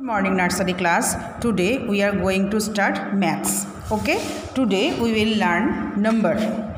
Morning nursery class. Today we are going to start maths. Okay, today we will learn number.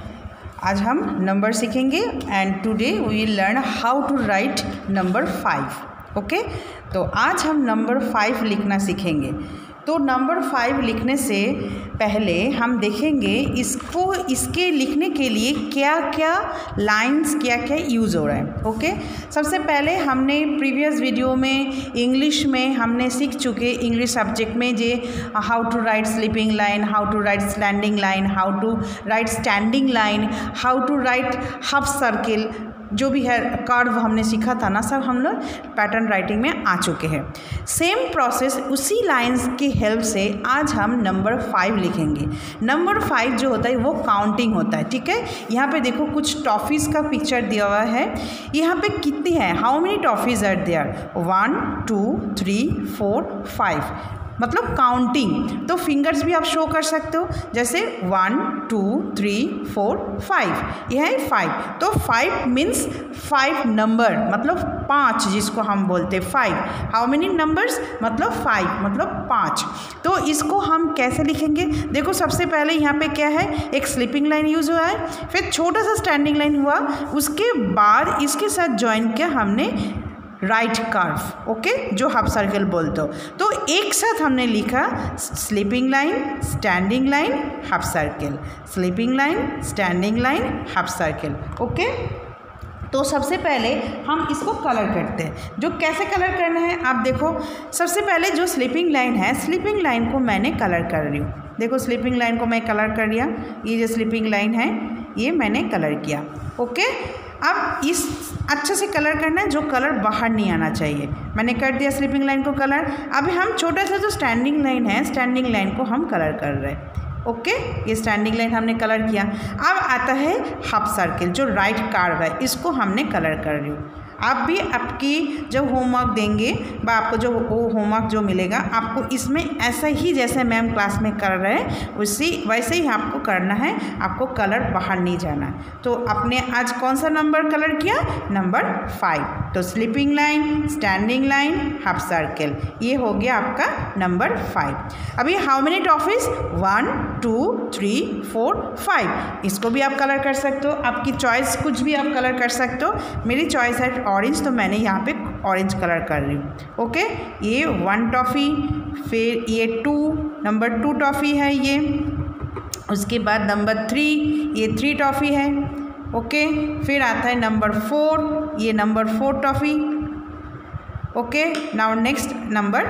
आज हम number सीखेंगे and today we will learn how to write number 5. Okay, तो आज हम number 5 लिखना सीखेंगे। तो number 5 लिखने से पहले हम देखेंगे इसके लिखने के लिए क्या क्या लाइंस क्या क्या यूज़ हो रहा है। ओके, सबसे पहले हमने प्रीवियस वीडियो में इंग्लिश में हमने सीख चुके इंग्लिश सब्जेक्ट में जे how to write sleeping line, how to write standing line, how to write standing line, how to write half circle, जो भी है कर्व हमने सीखा था ना, सब हम लोग पैटर्न राइटिंग में आ चुके हैं। सेम प्रोसेस उसी लाइंस की हेल्प से आज हम नंबर 5 लिखेंगे। नंबर 5 जो होता है वो काउंटिंग होता है। ठीक है, यहाँ पे देखो कुछ टॉफ़ीज़ का पिक्चर दिया हुआ है। यहाँ पे कितनी है, how many toffees are there, 1 2 3 4 5, मतलब काउंटिंग। तो फिंगर्स भी आप शो कर सकते हो, जैसे 1 2 3 4 5, यह है 5। तो 5 मीन्स 5 नंबर, मतलब 5 जिसको हम बोलते हैं 5। हाउ मेनी नंबर्स, मतलब 5 मतलब 5। तो इसको हम कैसे लिखेंगे, देखो सबसे पहले यहाँ पे क्या है, एक स्लीपिंग लाइन यूज़ हुआ है, फिर छोटा सा स्टैंडिंग लाइन हुआ, उसके बाद इसके साथ ज्वाइन किया हमने राइट कर्व। ओके, जो हाफ सर्कल बोलते हो। तो एक साथ हमने लिखा sleeping line, standing line, half circle, sleeping line, standing line, half circle. Okay, तो सबसे पहले हम इसको कलर करते हैं। जो कैसे कलर करना है आप देखो, सबसे पहले जो स्लीपिंग लाइन है, स्लीपिंग लाइन को मैंने कलर कर रही हूँ। देखो स्लीपिंग लाइन को मैं कलर कर दिया, ये जो स्लीपिंग लाइन है ये मैंने कलर किया। ओके, अब इस अच्छे से कलर करना है, जो कलर बाहर नहीं आना चाहिए। मैंने कर दिया स्लीपिंग लाइन को कलर। अभी हम छोटा सा जो स्टैंडिंग लाइन है, स्टैंडिंग लाइन को हम कलर कर रहे हैं। ओके, ये स्टैंडिंग लाइन हमने कलर किया। अब आता है हाफ सर्किल, जो राइट कर्व है, इसको हमने कलर कर रही हूँ। आप भी आपकी जब होमवर्क देंगे व आपको जो होमवर्क जो मिलेगा, आपको इसमें ऐसा ही जैसे मैम क्लास में कर रहे हैं वैसे ही आपको करना है, आपको कलर बाहर नहीं जाना है। तो आपने आज कौन सा नंबर कलर किया, नंबर 5। तो sleeping line, standing line, half circle, ये हो गया आपका नंबर 5। अभी हाउ मेनी टॉफीज, 1 2 3 4 5, इसको भी आप कलर कर सकते हो, आपकी चॉइस कुछ भी आप कलर कर सकते हो। मेरी चॉइस है ऑरेंज, तो मैंने यहाँ पे ऑरेंज कलर कर रही हूँ। ओके, ये 1 टॉफ़ी, फिर ये 2 नंबर 2 टॉफ़ी है ये, उसके बाद नंबर 3 ये 3 टॉफ़ी है। ओके, फिर आता है नंबर 4, ये number 4 toffee. Okay, now next number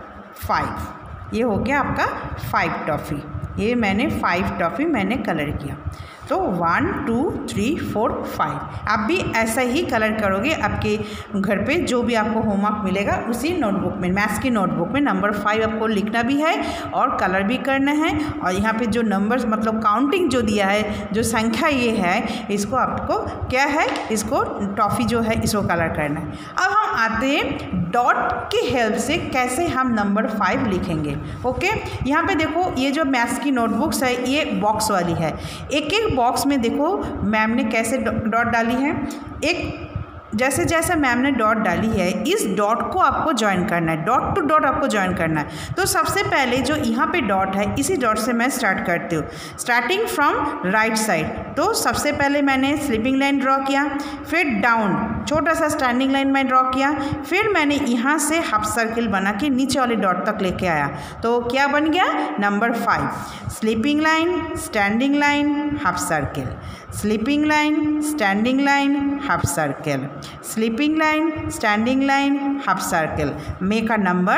5, ये हो गया आपका 5 टॉफ़ी। ये मैंने 5 टॉफ़ी मैंने कलर किया। तो 1 2 3 4 5, आप भी ऐसा ही कलर करोगे आपके घर पे, जो भी आपको होमवर्क मिलेगा उसी नोटबुक में, मैथ्स की नोटबुक में नंबर 5 आपको लिखना भी है और कलर भी करना है। और यहाँ पे जो नंबर्स मतलब काउंटिंग जो दिया है, जो संख्या ये है, इसको आपको क्या है, इसको टॉफ़ी जो है इसको कलर करना है। अब हम आते हैं डॉट की हेल्प से कैसे हम नंबर 5 लिखेंगे। ओके, यहाँ पे देखो ये जो मैथ्स की नोटबुक्स है ये बॉक्स वाली है। एक बॉक्स में देखो मैम ने कैसे डॉट डाली है, एक जैसे जैसे मैम ने डॉट डाली है, इस डॉट को आपको ज्वाइन करना है, डॉट टू डॉट आपको ज्वाइन करना है। तो सबसे पहले जो यहाँ पे डॉट है, इसी डॉट से मैं स्टार्ट करती हूँ, स्टार्टिंग फ्रॉम राइट साइड। तो सबसे पहले मैंने स्लीपिंग लाइन ड्रॉ किया, फिर डाउन छोटा सा स्टैंडिंग लाइन में ड्रॉ किया, फिर मैंने यहाँ से हाफ सर्किल बना के नीचे वाले डॉट तक लेके आया। तो क्या बन गया, number 5। Sleeping line, standing line, half circle, sleeping line, standing line, half circle, sleeping line, standing line, half circle, make a number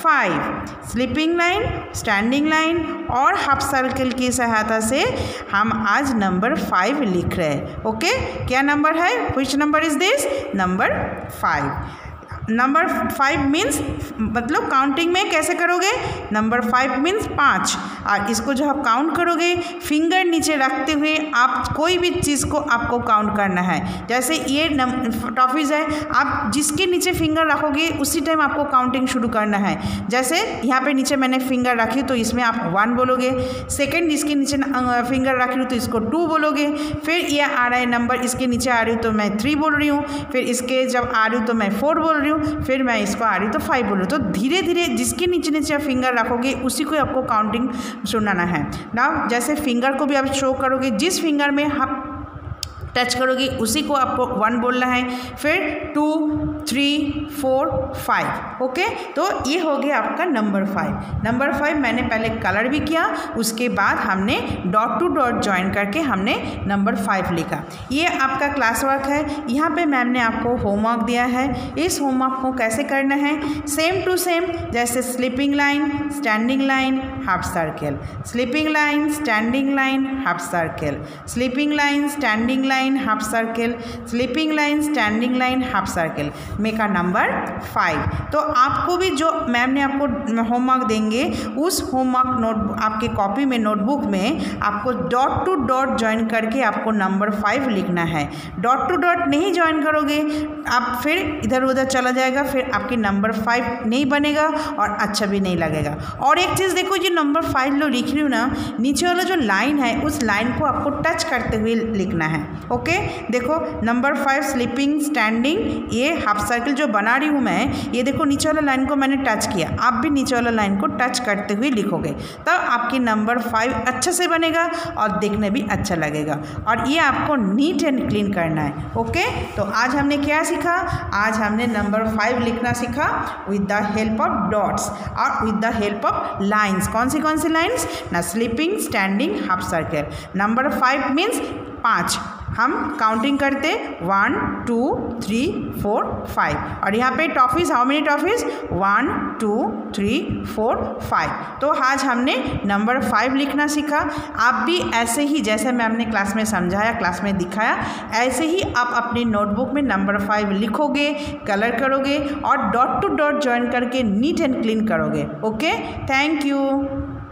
5। Sleeping line, standing line और हाफ सर्किल की सहायता से हम आज नंबर 5 लिख रहे हैं। ओके, क्या नंबर है, which number is this, number 5। Number 5 means मतलब काउंटिंग में कैसे करोगे, नंबर 5 मीन्स 5, और इसको जो आप काउंट करोगे फिंगर नीचे रखते हुए, आप कोई भी चीज़ को आपको काउंट करना है। जैसे ये टॉफीज़ है, आप जिसके नीचे फिंगर रखोगे उसी टाइम आपको काउंटिंग शुरू करना है। जैसे यहाँ पे नीचे मैंने फिंगर रखी तो इसमें आप 1 बोलोगे, सेकेंड इसके नीचे फिंगर रख रही हूँ तो इसको 2 बोलोगे, फिर ये आ रहा है नंबर इसके नीचे आ रही हूँ तो मैं 3 बोल रही हूँ, फिर इसके जब आ रही हूँ तो मैं 4 बोल रही हूँ, हूँ, फिर मैं इसको आ रही तो 5 बोलूँ। तो धीरे धीरे जिसके नीचे नीचे आप फिंगर रखोगे उसी को आपको काउंटिंग सुनाना है ना। जैसे फिंगर को भी आप शो करोगे, जिस फिंगर में आप टच करोगे उसी को आपको 1 बोलना है, फिर 2 3 4 5। ओके, तो ये हो गया आपका नंबर 5। नंबर 5 मैंने पहले कलर भी किया, उसके बाद हमने डॉट टू डॉट ज्वाइन करके हमने नंबर 5 लिखा। ये आपका क्लास वर्क है। यहाँ पे मैम ने आपको होमवर्क दिया है। इस होमवर्क को कैसे करना है, सेम टू सेम जैसे sleeping line, standing line, half circle, sleeping line, standing line, half circle, sleeping line, standing line, half circle, sleeping line, standing line, half circle, make a number 5। तो आपको भी जो ma'am ने आपको homework देंगे उस homework note आपके copy में, नोटबुक में आपको डॉट टू डॉट ज्वाइन करके आपको नंबर 5 लिखना है। डॉट टू डॉट नहीं ज्वाइन करोगे आप फिर इधर उधर चला जाएगा, फिर आपकी नंबर 5 नहीं बनेगा और अच्छा भी नहीं लगेगा। और एक चीज़ देखो, ये नंबर 5 लो लिख रही हूँ ना, नीचे वाला जो लाइन है उस लाइन को आपको टच करते हुए लिखना है। ओके, देखो नंबर 5 स्लीपिंग, स्टैंडिंग, ये हाफ सर्कल जो बना रही हूँ मैं, ये देखो नीचे वाला लाइन को मैंने टच किया, आप भी नीचे वाला लाइन को टच करते हुए लिखोगे, तब आपकी नंबर 5 अच्छे से बनेगा और देखने भी अच्छा लगेगा। और ये आपको नीट एंड क्लीन करना है। ओके, तो आज हमने क्या सीखा, आज हमने नंबर 5 लिखना सीखा with the help of dots और with the help of lines. कौन सी लाइन्स ना, sleeping, standing, half circle. Number 5 means 5। हम काउंटिंग करते 1 2 3 4 5। और यहाँ पे टॉफीज, हाउ मेनी टॉफीज, 1 2 3 4 5। तो आज हमने नंबर 5 लिखना सीखा। आप भी ऐसे ही जैसे मैम ने क्लास में समझाया, क्लास में दिखाया, ऐसे ही आप अपनी नोटबुक में नंबर 5 लिखोगे, कलर करोगे और डॉट टू डॉट ज्वाइन करके नीट एंड क्लीन करोगे। Okay, thank you.